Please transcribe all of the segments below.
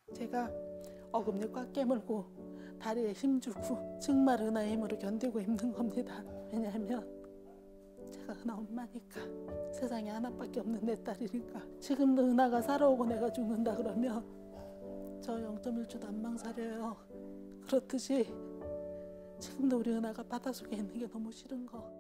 제가 어금니 꽉 깨물고 다리에 힘 주고 정말 은하의 힘으로 견디고 있는 겁니다. 왜냐하면 제가 은하 엄마니까, 세상에 하나밖에 없는 내 딸이니까. 지금도 은하가 살아오고 내가 죽는다 그러면 저 0.1초도 안 망설여요. 그렇듯이 지금도 우리 은하가 바닷속에 있는 게 너무 싫은 거.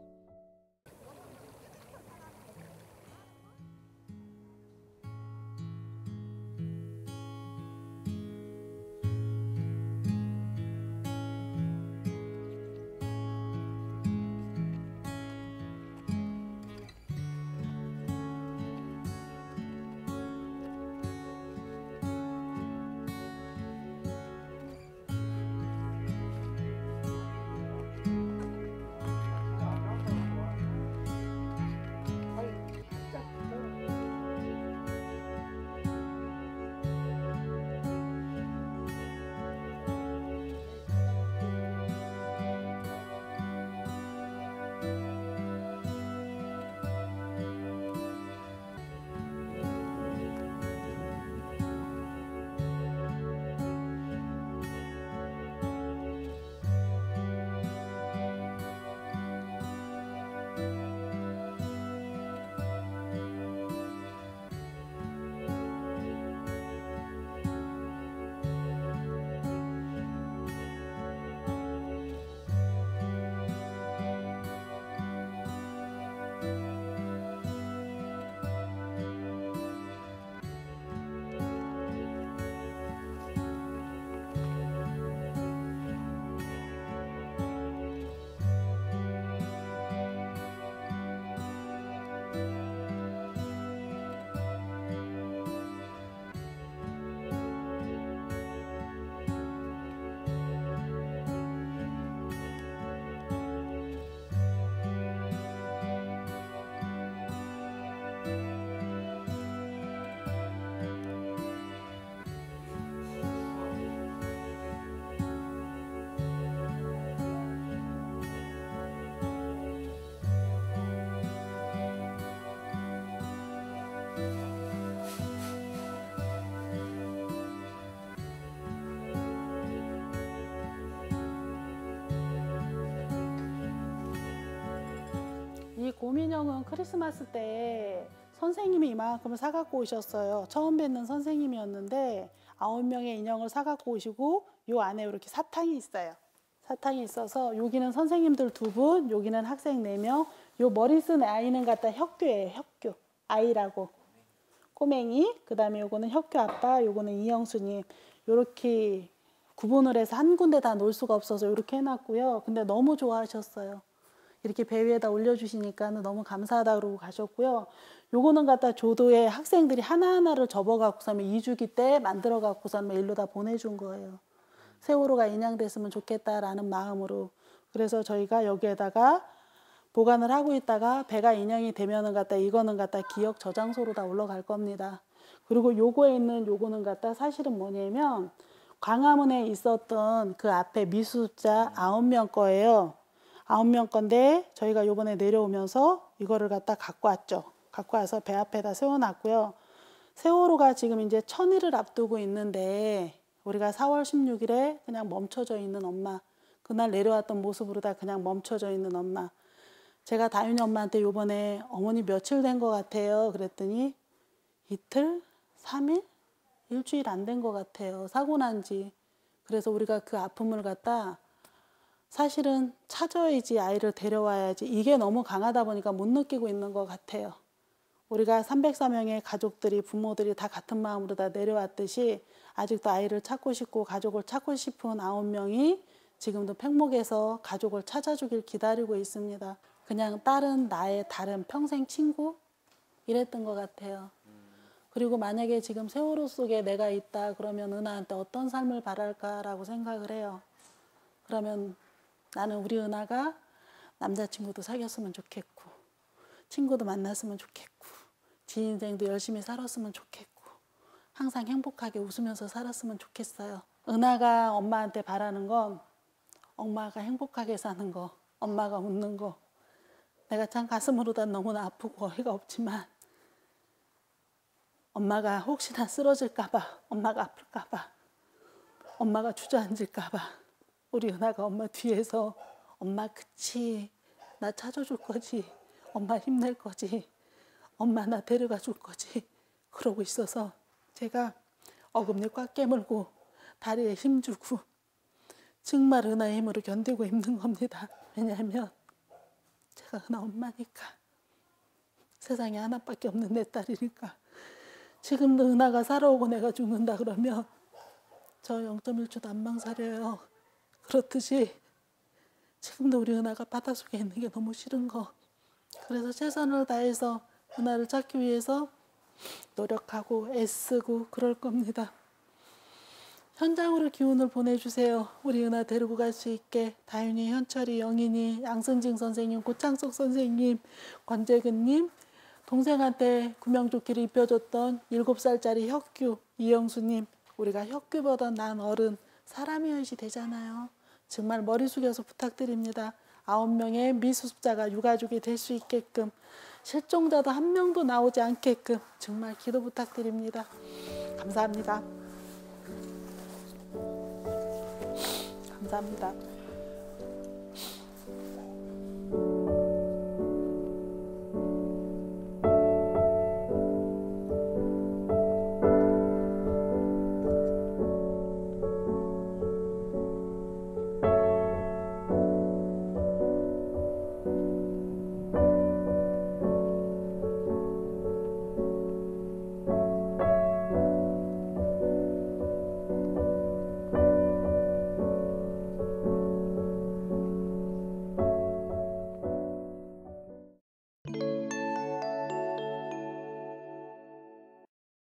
이 곰인형은 크리스마스 때 선생님이 이만큼을 사갖고 오셨어요. 처음 뵙는 선생님이었는데 9명의 인형을 사갖고 오시고 요 안에 이렇게 사탕이 있어요. 사탕이 있어서 여기는 선생님들 2분, 여기는 학생 4명. 요 머리 쓴 아이는 갖다 혁규예요. 혁규. 아이라고. 꼬맹이. 그 다음에 요거는 혁규 아빠, 요거는 이영수님. 요렇게 구분을 해서 한 군데 다 놓을 수가 없어서 이렇게 해놨고요. 근데 너무 좋아하셨어요. 이렇게 배 위에다 올려주시니까 너무 감사하다 그러고 가셨고요. 요거는 갖다 조도에 학생들이 하나하나를 접어갖고서는 2주기 때 만들어갖고서는 일로 다 보내준 거예요. 세월호가 인양됐으면 좋겠다라는 마음으로. 그래서 저희가 여기에다가 보관을 하고 있다가 배가 인양이 되면은 갖다 이거는 갖다 기억 저장소로 다 올라갈 겁니다. 그리고 요거에 있는 요거는 갖다 사실은 뭐냐면 광화문에 있었던 그 앞에 미수습자 9명 거예요. 9명 건데 저희가 요번에 내려오면서 이거를 갖다 갖고 왔죠. 갖고 와서 배 앞에다 세워놨고요. 세월호가 지금 이제 1000일을 앞두고 있는데 우리가 4월 16일에 그냥 멈춰져 있는 엄마, 그날 내려왔던 모습으로 다 그냥 멈춰져 있는 엄마. 제가 다윤이 엄마한테 요번에 어머니 며칠 된 것 같아요 그랬더니 이틀? 3일? 일주일 안 된 것 같아요. 사고 난 지. 그래서 우리가 그 아픔을 갖다 사실은 찾아야지, 아이를 데려와야지, 이게 너무 강하다 보니까 못 느끼고 있는 것 같아요. 우리가 304명의 가족들이, 부모들이 다 같은 마음으로 다 내려왔듯이 아직도 아이를 찾고 싶고 가족을 찾고 싶은 9명이 지금도 팽목에서 가족을 찾아주길 기다리고 있습니다. 그냥 딸은 나의 다른 평생 친구? 이랬던 것 같아요. 그리고 만약에 지금 세월호 속에 내가 있다 그러면 은하한테 어떤 삶을 바랄까라고 생각을 해요. 그러면 나는 우리 은하가 남자친구도 사귀었으면 좋겠고, 친구도 만났으면 좋겠고, 지 인생도 열심히 살았으면 좋겠고, 항상 행복하게 웃으면서 살았으면 좋겠어요. 은하가 엄마한테 바라는 건 엄마가 행복하게 사는 거, 엄마가 웃는 거. 내가 참 가슴으로 다 너무나 아프고 어이가 없지만 엄마가 혹시나 쓰러질까 봐, 엄마가 아플까 봐 엄마가 주저앉을까 봐 우리 은하가 엄마 뒤에서 엄마 그치 나 찾아줄 거지 엄마 힘낼 거지 엄마 나 데려가 줄 거지 그러고 있어서 제가 어금니 꽉 깨물고 다리에 힘주고 정말 은하의 힘으로 견디고 있는 겁니다. 왜냐하면 제가 은하 엄마니까 세상에 하나밖에 없는 내 딸이니까 지금도 은하가 살아오고 내가 죽는다 그러면 저 0.1초도 안 망설여요. 그렇듯이 지금도 우리 은하가 바닷속에 있는 게 너무 싫은 거 그래서 최선을 다해서 은하를 찾기 위해서 노력하고 애쓰고 그럴 겁니다. 현장으로 기운을 보내주세요. 우리 은하 데리고 갈 수 있게 다윤이, 현철이, 영인이, 양승진 선생님, 고창석 선생님, 권재근님, 동생한테 구명조끼를 입혀줬던 7살짜리 혁규, 이영수님 우리가 혁규보다 난 어른 사람이어야지 되잖아요. 정말 머리 숙여서 부탁드립니다. 9명의 미수습자가 유가족이 될 수 있게끔 실종자도 한 명도 나오지 않게끔 정말 기도 부탁드립니다. 감사합니다. 감사합니다.